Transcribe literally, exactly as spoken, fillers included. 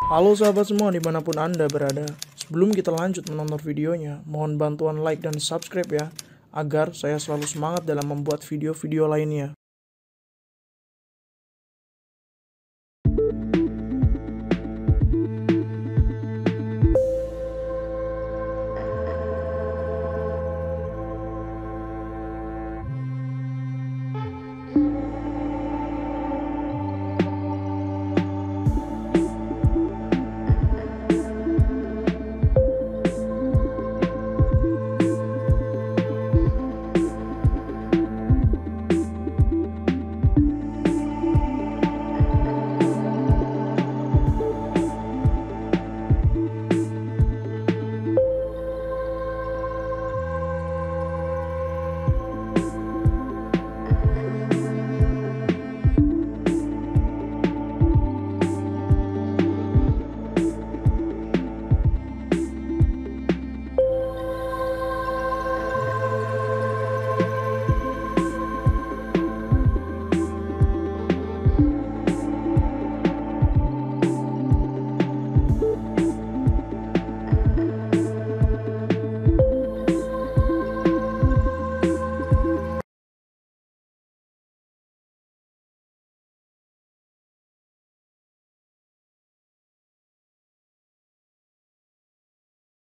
Halo sahabat semua dimanapun Anda berada. Sebelum kita lanjut menonton videonya, mohon bantuan like dan subscribe ya, agar saya selalu semangat dalam membuat video-video lainnya.